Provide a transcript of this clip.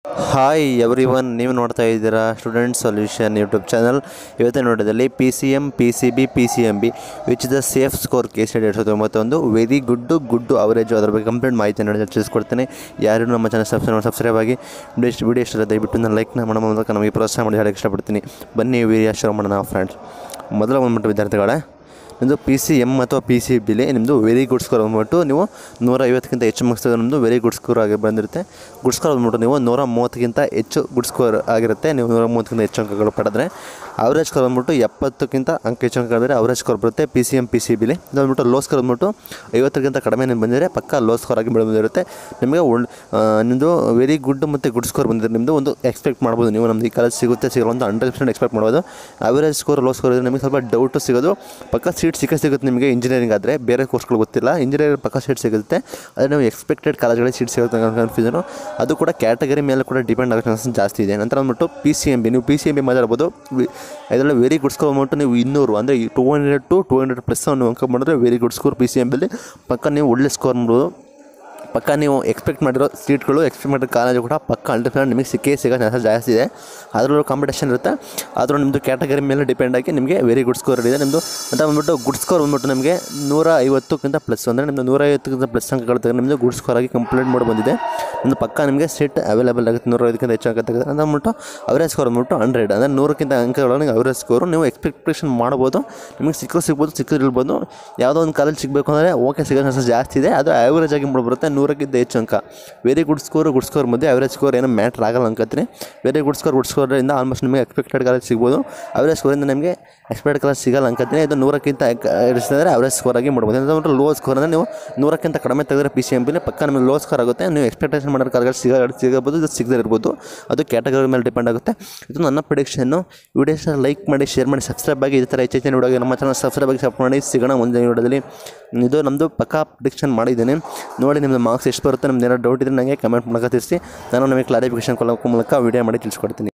Hi everyone, ನೀವು ನೋಡ್ತಾ ಇದ್ದೀರಾ ಸ್ಟೂಡೆಂಟ್ ಸೊಲ್ಯೂಷನ್ ಯೂಟ್ಯೂಬ್ ಚಾನಲ್. ಇವತ್ತಿನ ನೋಡೋದಲ್ಲಿ PCM, PCB, PCMB which is the safe score KCET 2019 very good average ಅದರ ಬಗ್ಗೆ ಕಂಪ್ಲೀಟ್ ಮಾಹಿತಿ ನೋಡಿ ತಿಳಿಸ್ಕೊಡ್ತೇನೆ. ಯಾರು ನಮ್ಮ ಚಾನಲ್ ಸಬ್ಸ್ಕ್ರೈಬ್ ಆಗಿ ವಿಡಿಯೋ ಇಷ್ಟ ದಯವಿಟ್ಟು ನಾನು ಲೈಕ್ನ ಮಾಡೋ ಮೂಲಕ ನಮಗೆ ಪ್ರೋತ್ಸಾಹ ಮಾಡಿ ಹೇಳಕ್ಕೆ ಇಷ್ಟಪಡ್ತೀನಿ. ಬನ್ನಿ ವಿಡಿಯೋ ಶುರು ಮಾಡೋಣ ಫ್ರೆಂಡ್ಸ್. ಮೊದಲ ಬಂದ್ಬಿಟ್ಟು ವಿದ್ಯಾರ್ಥಿಗಳೇ, ನಿಮ್ಮದು PCM ಅಥವಾ PCBಲಿ ನಿಮ್ಮದು ವೆರಿ ಗುಡ್ ಸ್ಕೋರ್ ಬಂದ್ಬಿಟ್ಟು ನೀವು 150ಕ್ಕಿಂತ ಹೆಚ್ಚು ಮುಗಿಸಿದ್ರೆ ನಿಮ್ಮದು ವೆರಿ ಗುಡ್ ಸ್ಕೋರ್ ಆಗಿ ಬಂದಿರುತ್ತೆ. ಗುಡ್ ಸ್ಕೋರ್ ಬಂದ್ಬಿಟ್ಟು ನೀವು 130ಕ್ಕಿಂತ ಹೆಚ್ಚು ಗುಡ್ ಸ್ಕೋರ್ ಆಗಿರುತ್ತೆ. ನೀವು 130ಕ್ಕಿಂತ ಹೆಚ್ಚು ಅಂಕಗಳು ಪಡೆದ್ರೆ ಅವರೇಜ್ ಸ್ಕೋರ್ ಬಂದ್ಬಿಟ್ಟು 70ಕ್ಕಿಂತ ಅಂಕ ಹೆಚ್ಚು ಅಂಕ ಆದರೆ ಅವರೇಜ್ ಸ್ಕೋರ್ ಬರುತ್ತೆ PCM, PCBಲಿ. ಇದು ಬಂದ್ಬಿಟ್ಟು ಲೋ ಸ್ಕೋರ್ ಬಂದ್ಬಿಟ್ಟು 50ಕ್ಕಿಂತ ಕಡಿಮೆ ನೀವು ಬಂದಿದ್ರೆ ಪಕ್ಕ ಲೋ ಸ್ಕೋರ್ ಆಗಿ ಬಂದಿರುತ್ತೆ. ನಿಮಗೆ ನಿಮ್ಮದು ವೆರಿ ಗುಡ್ ಮತ್ತು ಗುಡ್ ಸ್ಕೋರ್ ಬಂದಿದ್ರೆ ನಿಮ್ಮದು ಒಂದು ಎಕ್ಸ್ಪೆಕ್ಟ್ ಮಾಡ್ಬೋದು, ನೀವು ನಮ್ದು ಈ ಕಾಲೇಜ್ ಸಿಗುತ್ತೆ ಸಿಗಲ್ಲ ಅಂತ 100% ಎಕ್ಸ್ಪೆಕ್ಟ್ ಮಾಡ್ಬೋದು. ಅವರೇಜ್ ಸ್ಕೋರ್ ಲೋ ಸ್ಕೋರ್ ಇದ್ದರೆ ನಿಮಗೆ ಸ್ವಲ್ಪ ಡೌಟು ಸಿಗೋದು. ಪಕ್ಕ ಸೀಟ್ ಸಿಗುತ್ತೆ ನಿಮಗೆ. ಇಂಜಿನಿಯರಿಂಗ್ ಆದರೆ ಬೇರೆ ಕೋರ್ಸ್ಗಳು ಗೊತ್ತಿಲ್ಲ, ಇಂಜಿನಿಯರಿಂಗ್ ಪಕ್ಕ ಸೀಟ್ ಸಿಗುತ್ತೆ. ಆದರೆ ನೀವು ಎಕ್ಸ್ಪೆಕ್ಟೆಡ್ ಕಾಲೇಜ್ಗಳಿಗೆ ಸೀಟ್ ಸಿಗುತ್ತೆ ಕನ್ಫ್ಯೂಷನು. ಅದು ಕೂಡ ಕ್ಯಾಟಗರಿ ಮೇಲೆ ಕೂಡ ಡಿಪೆಂಡ್ ಆಗೋ ಚಾನ್ಸಸ್ ಜಾಸ್ತಿ ಇದೆ. ನಂತರ ಬಂದ್ಬಿಟ್ಟು PCMB, ನೀವು PCMB ಮಾತಾಡ್ಬೋದು. ಇದರಲ್ಲಿ ವೆರಿ ಗುಡ್ ಸ್ಕೋರ್ ಬಂದ್ಬಿಟ್ಟು ನೀವು 200 ಅಂದರೆ 200 to 200+ ಒಂದು ಅಂಕ ಮಾಡಿದ್ರೆ ವೆರಿ ಗುಡ್ ಸ್ಕೋರ್ PCMBಲಿ ಪಕ್ಕ ನೀವು ಒಳ್ಳೆ ಸ್ಕೋರ್ ಮಾಡ್ಬೋದು. ಪಕ್ಕ ನೀವು ಎಕ್ಸ್ಪೆಕ್ಟ್ ಮಾಡಿರೋ ಸೀಟ್ಗಳು, ಎಕ್ಸ್ಪೆಕ್ಟ್ ಮಾಡಿರೋ ಕಾಲೇಜು ಕೂಡ ಪಕ್ಕ 100% ನಿಮಗೆ ಸಿಗೋ ಚಾನ್ಸಸ್ ಜಾಸ್ತಿ ಇದೆ. ಅದರಲ್ಲೂ ಕಾಂಪಿಟೇಷನ್ ಇರುತ್ತೆ. ಆದರೂ ನಿಮ್ಮದು ಕ್ಯಾಟಗರಿ ಮೇಲೆ ಡಿಪೆಂಡ್ ಆಗಿ ನಿಮಗೆ ವೆರಿ ಗುಡ್ ಸ್ಕೋರ್ ಇದೆ ನಿಮ್ಮದು. ಅಂತ ಬಂದ್ಬಿಟ್ಟು ಗುಡ್ ಸ್ಕೋರ್ ಬಂದ್ಬಿಟ್ಟು ನಿಮಗೆ 150ಕ್ಕಿಂತ ಪ್ಲಸ್, ಅಂದರೆ ನಿಮ್ಮದು 150ಕ್ಕಿಂತ ಪ್ಲಸ್ ಅಂಕಗಳು ತೆಗೆದು ನಿಮ್ಮದು ಗುಡ್ ಸ್ಕೋರ್ ಆಗಿ ಕಂಪ್ಲೀಟ್ ಮಾಡಿ ಬಂದಿದೆ. ನಿಮ್ಮದು ಪಕ್ಕ ನಿಮಗೆ ಸೀಟ್ ಅವೈಲೇಬಲ್ ಆಗುತ್ತೆ 150ಕ್ಕಿಂತ ಹೆಚ್ಚು ಅಂಕ ತೆಗೆದು. ಅಂತ ಬಂದ್ಬಿಟ್ಟು ಅವರೇಜ್ ಸ್ಕೋರ್ ಬಂದ್ಬಿಟ್ಟು 100, ಅಂದರೆ 100ಕ್ಕಿಂತ ಅಂಕಗಳು ಅವರೇಜ್ ಸ್ಕೋರು. ನೀವು ಎಕ್ಸ್ಪೆಕ್ಟೇಷನ್ ಮಾಡ್ಬೋದು, ನಿಮಗೆ ಸಿಗ್ಬೋದು, ಸಿಕ್ಕಿರ್ಬೋದು. ಯಾವುದೋ ಒಂದು ಕಾಲೇಜ್ ಸಿಗಬೇಕು ಅಂದರೆ ಓಕೆ ಸಿಗೋ ಚಾನ್ಸಸ್ ಜಾಸ್ತಿ ಇದೆ. ಅದು ಆ್ಯಾವ್ರೇಜ್ ಆಗಿ ಬರುತ್ತೆ 100ಕ್ಕಿಂತ ಹೆಚ್ಚು ಅಂಕ. ವೆರಿ ಗುಡ್ ಸ್ಕೋರ್ ಮಧ್ಯೆ ಅವರೇಜ್ ಸ್ಕೋರ್ ಏನೋ ಮ್ಯಾಟ್ರ್ ಆಗಲ್ಲ ಅನ್ಕೋತೀನಿ. ವೆರಿ ಗುಡ್ ಸ್ಕೋರಿಂದ ಆಲ್ಮೋಸ್ಟ್ ನಿಮಗೆ ಎಕ್ಸ್ಪೆಕ್ಟೆಡ್ ಕಾಲೇಜ್ ಸಿಗ್ಬೋದು. ಅವರೇಜ್ ಸ್ಕೋರಿಂದ ನಿಮಗೆ ಎಕ್ಸ್ಪೆಕ್ಟೆಡ್ ಕಾಲೇಜ್ ಸಿಗಲ್ಲ ಅನ್ಕೋತೀನಿ. ಇದು 100ಕ್ಕಿಂತ ಇರಿಸಿದ್ರೆ ಅವರೇಜ್ ಸ್ಕೋರ್ ಆಗಿ ಮಾಡ್ಬೋದು. ಅಂದರೆ ಲೋ ಸ್ಕೋರ್ ಅಂದರೆ ನೀವು 100ಕ್ಕಿಂತ ಕಡಿಮೆ ತೆಗೆದ್ರೆ PCMBಲಿ ಪಕ್ಕ ನಿಮಗೆ ಲೋ ಸ್ಕೋರ್ ಆಗುತ್ತೆ. ನೀವು ಎಕ್ಸ್ಪೆಕ್ಟೇಷನ್ ಮಾಡೋ ಕಾಲೇಜ್ ಸಿಗಬಹುದು, ಇದು ಸಿಗದೇ ಇರ್ಬೋದು. ಅದು ಕ್ಯಾಟಗರಿ ಮೇಲೆ ಡಿಪೆಂಡ್ ಆಗುತ್ತೆ. ಇದು ನನ್ನ ಪ್ರಿಡಿಕ್ಷನ್ನು. ವಿಡಿಯೋಸ್ನ ಲೈಕ್ ಮಾಡಿ, ಶೇರ್ ಮಾಡಿ, ಸಬ್ಸ್ಕ್ರೈಬ್ ಆಗಿ. ಇದೇ ಥರ ಹೆಚ್ಚಿನ ವಿಡಿಯೋಗೆ ನಮ್ಮ ಚಾನಲ್ ಸಬ್ಸ್ಕ್ರೈಬ್ ಆಗಿ ಸಪೋರ್ಟ್ ಮಾಡಿ. ಸಿಗೋಣ ಮುಂದಿನ ವಿಡಿಯೋದಲ್ಲಿ. ಇದು ನಮ್ಮದು ಪಕ್ಕ ಪ್ರಿಡಿಕ್ಷನ್ ಮಾಡಿದ್ದೀನಿ. ನೋಡಿ ನಿಮ್ಮದು ಮಾರ್ಕ್ಸ್ ಎಷ್ಟು ಬರುತ್ತೆ, ನಿಮ್ದು ಏನೋ ಡೌಟ್ ಇದ್ದರೆ ನನಗೆ ಕಮೆಂಟ್ ಮೂಲಕ ತಿಳಿಸಿ. ನಾನು ನಿಮಗೆ ಕ್ಲಾರಿಫಿಕೇಷನ್ ಕೊಡೋಕ್ಕೆ ಮೂಲಕ ವಿಡಿಯೋ ಮಾಡಿ ತಿಳಿಸ್ಕೊಡ್ತೀನಿ.